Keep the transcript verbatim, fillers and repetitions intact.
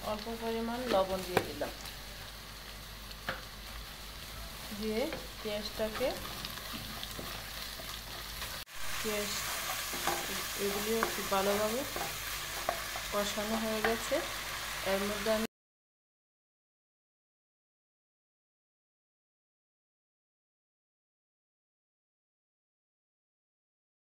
অল্প পরিমাণ লবণ দিয়ে দিলাম, দিয়ে পেঁয়াজটাকে পেঁয়াজ এগুলিও খুব ভালোভাবে কষানো হয়ে গেছে। এর মধ্যে আমি